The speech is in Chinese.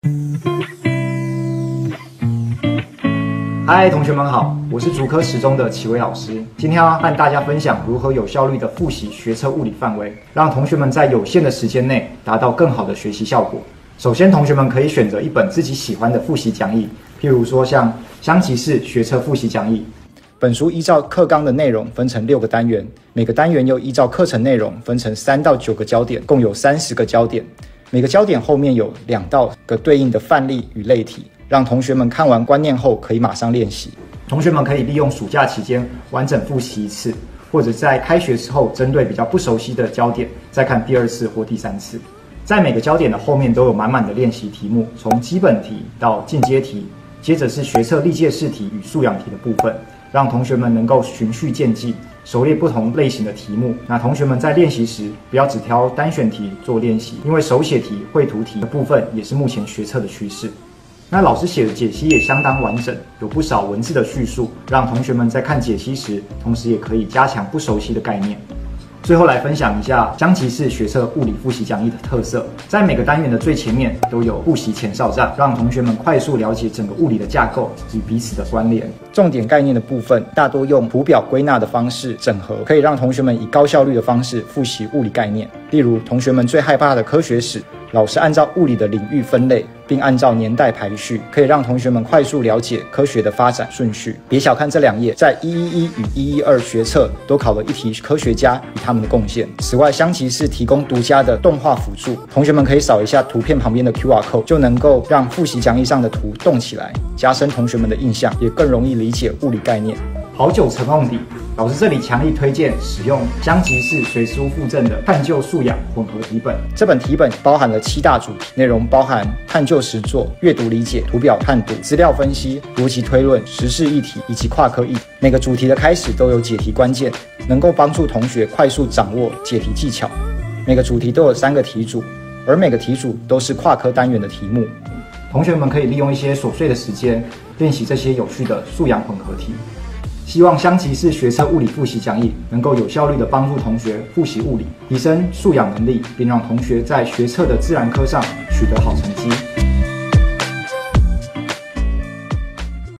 嗨，同学们好，我是竹科十中的齐伟老师，今天要和大家分享如何有效率的复习学测物理范围，让同学们在有限的时间内达到更好的学习效果。首先，同学们可以选择一本自己喜欢的复习讲义，譬如说像香吉士学测复习讲义。本书依照课纲的内容分成6个单元，每个单元又依照课程内容分成3到9个焦点，共有30个焦点。每个焦点后面有2到个对应的范例与类题，让同学们看完观念后可以马上练习。同学们可以利用暑假期间完整复习一次，或者在开学之后针对比较不熟悉的焦点再看第2次或第3次。在每个焦点的后面都有满满的练习题目，从基本题到进阶题，接着是学测历届试题与素养题的部分，让同学们能够循序渐进，熟练不同类型的题目。那同学们在练习时不要只挑单选题做练习，因为手写题、绘图题的部分也是目前学测的趋势。那老师写的解析也相当完整，有不少文字的叙述，让同学们在看解析时，同时也可以加强不熟悉的概念。最后来分享一下香吉士学测物理复习讲义的特色，在每个单元的最前面都有复习前哨站，让同学们快速了解整个物理的架构与彼此的关联。重点概念的部分大多用图表归纳的方式整合，可以让同学们以高效率的方式复习物理概念。例如同学们最害怕的科学史，老师按照物理的领域分类，并按照年代排序，可以让同学们快速了解科学的发展顺序。别小看这2页，在111与112学测都考了一题科学家与他们的贡献。此外，香吉士提供独家的动画辅助，同学们可以扫一下图片旁边的 QR code， 就能够让复习讲义上的图动起来，加深同学们的印象，也更容易理解物理概念。好久成瓮底，老师这里强力推荐使用香吉士随书附赠的探究素养混合题本。这本题本包含了7大主题，内容包含探究实作、阅读理解、图表判读、资料分析、逻辑推论、时事议题以及跨科议题。每个主题的开始都有解题关键，能够帮助同学快速掌握解题技巧。每个主题都有3个题组，而每个题组都是跨科单元的题目。同学们可以利用一些琐碎的时间练习这些有趣的素养混合题。希望香吉士学测物理复习讲义能够有效率地帮助同学复习物理，提升素养能力，并让同学在学测的自然科上取得好成绩。